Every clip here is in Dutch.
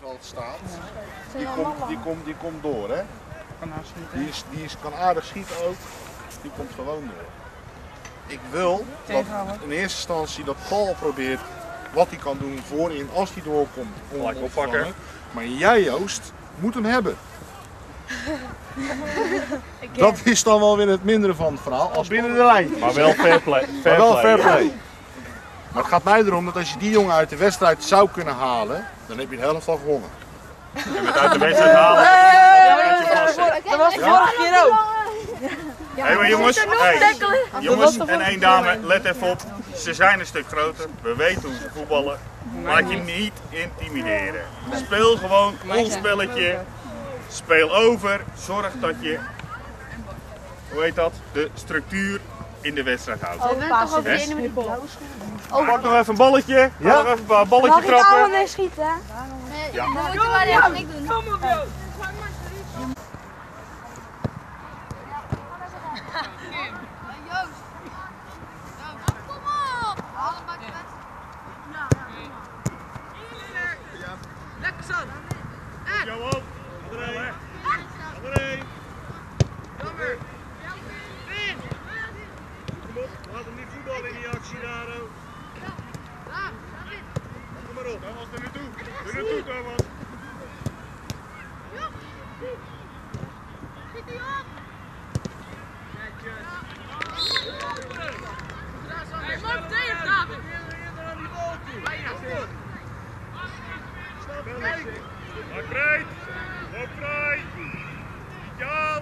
middenveld staat, die komt door, hè? Die kan aardig schieten ook, die komt gewoon door. Ik wil dat in eerste instantie dat Paul probeert wat hij kan doen voorin als hij doorkomt. Gelijk oppakken. Maar jij, Joost, moet hem hebben. Dat is dan wel weer het mindere van het verhaal. Als binnen de lijn. Maar wel fair play. Fair play. Maar het gaat mij erom dat als je die jongen uit de wedstrijd zou kunnen halen, dan heb je de helft al gewonnen. En met uit de wedstrijd halen. Dat was vorige keer ook. Hé, maar jongens en één dame, let even op. Ze zijn een stuk groter, we weten hoe ze voetballen. Laat je niet intimideren. Speel gewoon ons spelletje. Speel over, zorg dat je, hoe heet dat, de structuur in de wedstrijd houdt. Pak nog even een balletje, nog even een paar balletje trappen. Mag ik allemaal schieten? Ja. Dan moet je maar even niks doen. Kom op, joh. Lekker zo. Johan, André. Jammer. Kom op, laat hem niet voetballen in die actie daar. Kom maar op, Thomas, er naartoe. Er naartoe, Thomas. Schiet die op. Hey, man, tegen David. Aan die bal toe. Bijna. Maak breed. Loop vrij. Ja.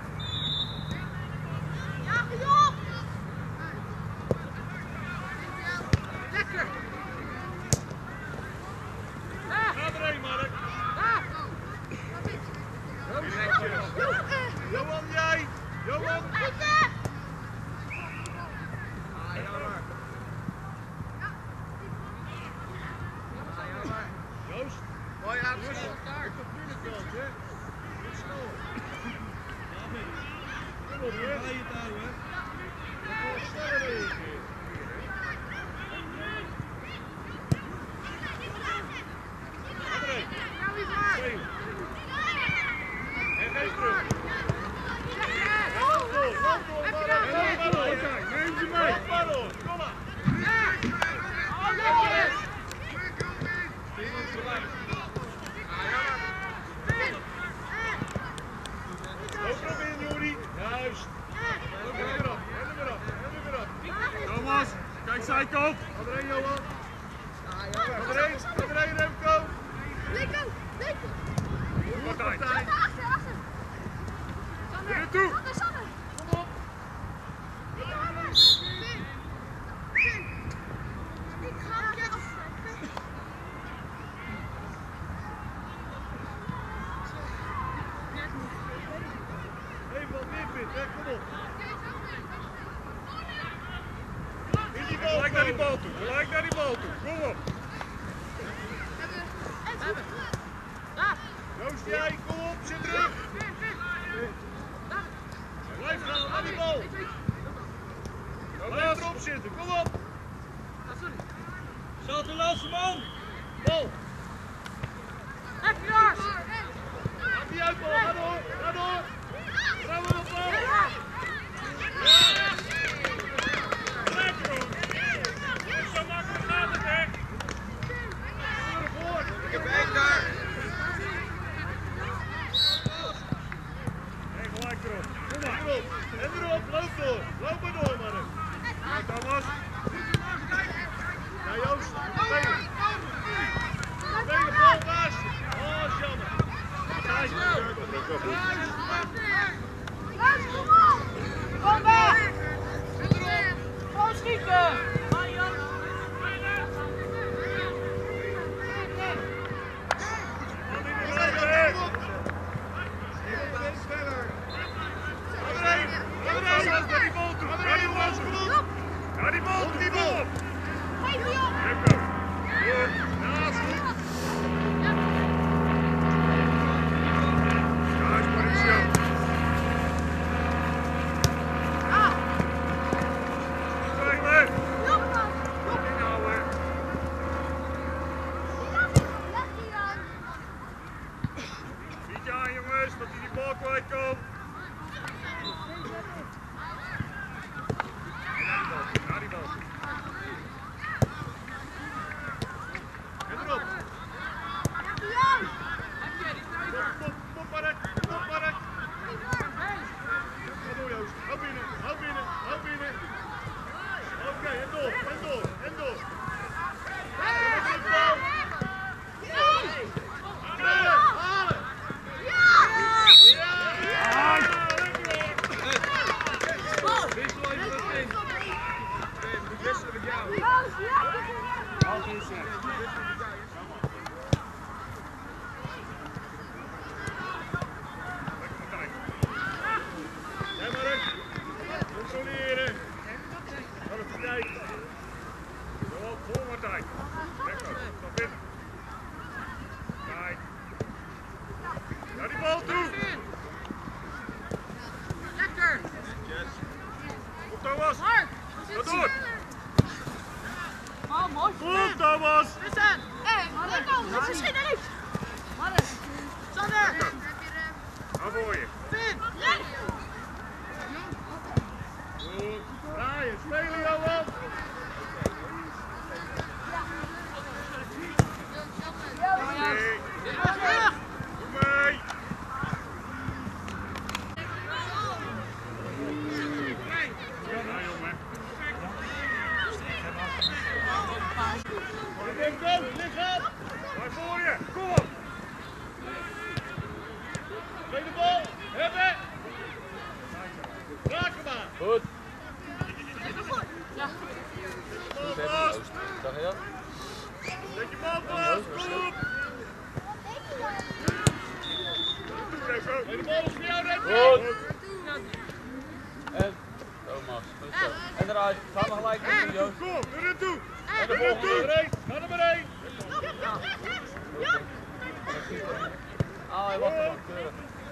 Ja, joh. Lekker. Ga erheen, Mark. Johan, jij. Johan. Joost. Mooi aangesloten. Op het middenveld, hè. Niet snel. Kom op, hè. Ga je het houden, hè. Dan gaan we sneller reageren. André. Twee. En geef terug. Loop door, neem ze mee. Loop maar door, kom maar. Loop erop in, Juri. Juist. Loop er weer af. Thomas, kijk zijkant. André, Johan. André, Remco. Partij. Er naartoe. Kom op. Even wat meer vindt, hè? Kom op. In die bal. Gelijk naar die bal toe. Kom op. Joost, jij, kom op, zit terug. Blijf gaan, aan die bal. Blijf erop zitten, kom op. Zat de laatste man. Bal. Even Jars. Maak die uit, bal. Ga door. Trouw op, bal. Lekker hoor. Zo makkelijk gaat het, hè. Ik heb één daar. En gelijk erop. Kom maar. En erop. Loop door. Loop maar door, man. Ja, Thomas. Ja, Joost. jongens, dat hij die bal kwijt kan. Naar die bal. En erop. Kom maar uit, kom maar uit. Ga door Joost, hou binnen, hou binnen, hou binnen. Oké, en door, en door, en door. Naar die bal toe! Lekker! Kom Thomas! Ga door! Oh, mooi! Kom Thomas! Vincent! Dat is geen neef! Sander! Ga voor je! Vin! Goed! Draaien! Spelen Johan! Waar voor je? Kom op! Tweede bal! Hebben! Raak hem maar! Goed. Bal vast! Zag je dat? Zet je bal vast! Kom op! Tweede bal is voor jou, Remco! Goed. En Thomas, goed zo. En eruit. Ga maar gelijk in, Joost. Kom, er naartoe! En de volgende. Ga er maar heen! Ah, hij wacht gewoon. Keurig.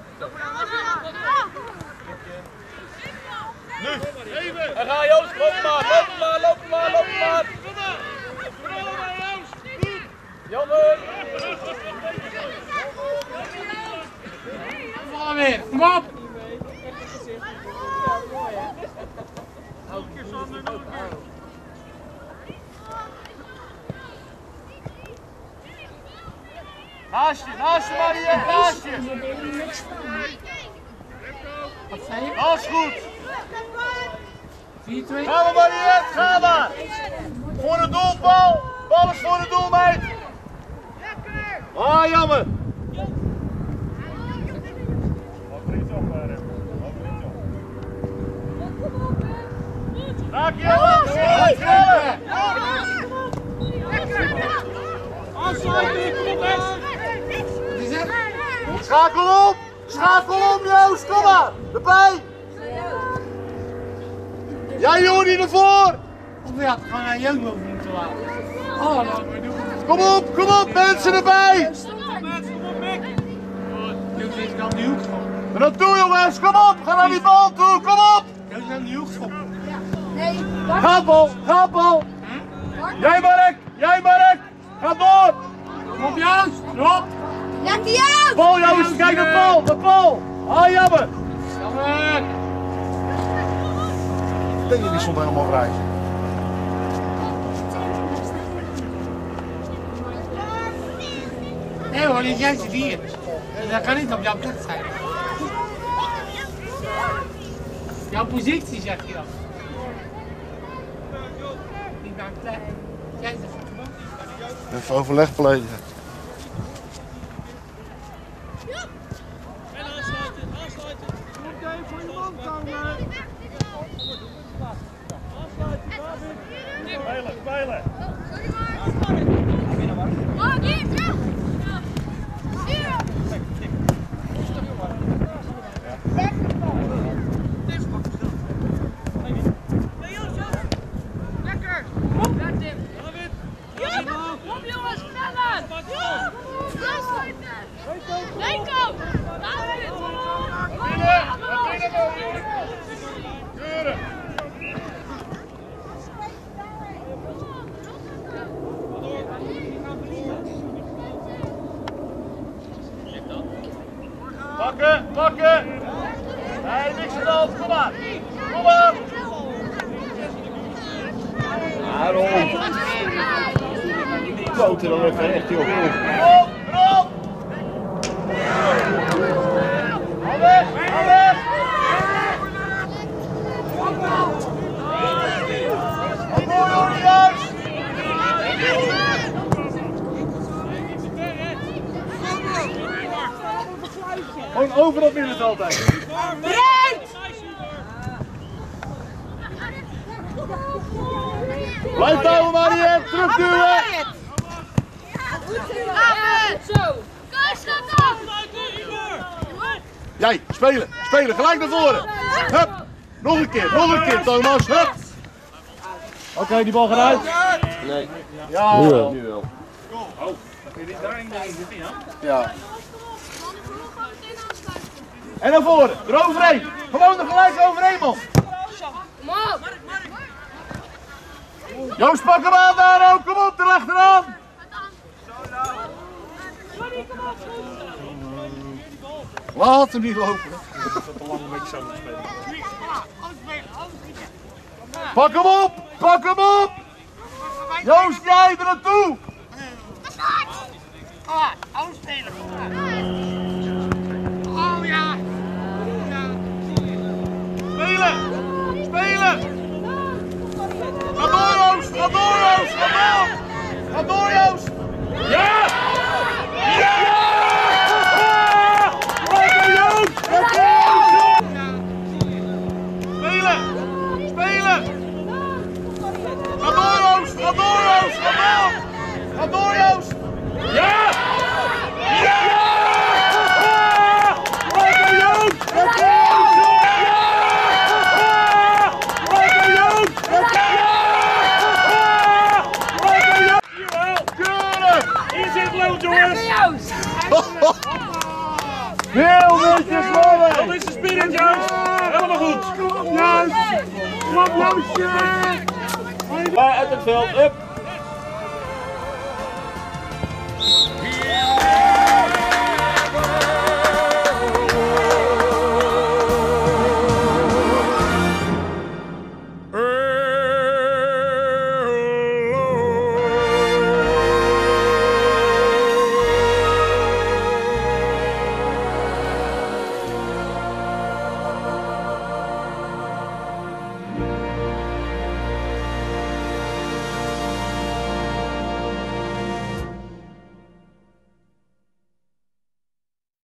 Nu! Even! En ga Joost, loop maar, loop maar, loop maar, loop maar. Kom maar! Kom maar, Joost! Goed! Jammer. Vallen weer, kom op! Naast je Maria, naast je! Wat zei je? Dat is goed! 4-2? Ga maar Maria, ga maar! Voor de doelbal! Bal is voor de doelmeid! Ah, jammer! Raak je aan! Wat is het? Schakel op! Schakel om, Joost! Kom maar! Erbij! Jij Jordi ervoor! Of je had gewoon aan Joop over moeten laten. Oh, laat maar doen. Kom op, mensen erbij! Joop is dan die hoekschop. En dat doe jongens, kom op! Ga naar die bal toe, kom op! Joop is dan die hoekschop. Ga bal! Jij Mark! Ga door! Kom op Joost, erop! Lekker Joost! Bal Joost, kijk de bal! Ah, jammer! Jammer! Tegen die stond helemaal vrij. Nee hoor, dit jij zit hier. Dat kan niet op jouw plek zijn. Jouw positie zeg je dan. Niet mijn plek. Jij zegt het. Even overleg plegen. Spelen! Pakken, pakken! Nee, niks aan de hand, kom maar! Kom maar! Daarom. Kloten dan even echt, joh. Erop, erop! Hou weg, hou weg! Hou juist! Gewoon over dat middenveld heen. Blijf touwen, Mariette, terugduwen! Jij, spelen, spelen, gelijk naar voren! Hup! Nog een keer, Thomas, hup! Oké, die bal gaat uit. Nee. Ja, nu wel. Nu wel. Oh, kun je dit daarin denken? Ja. En naar voren, eroverheen. Gewoon er gelijk overheen, man. Joost, pak hem aan daar ook. Kom op, er achteraan. Laat hem niet lopen. Pak hem op, pak hem op. Joost, jij er naartoe. Uitspelen. Oh ja. Spelen! Spelen! Ga door Joost! Ga door Joost! Ga door! Ga door Joost! Ja! Ja! Lekker Joost! Spelen! Spelen! Ga door Joost! Ga door Joost! Ga door! Ga door Joost! Ja! Ja! Lekker Joost! Lekker Joost! Heel netjes, mannen! Dat is de spirit, Joost! Helemaal goed! Kom op, Joost! Kom op, Joostje! Uit het veld, up!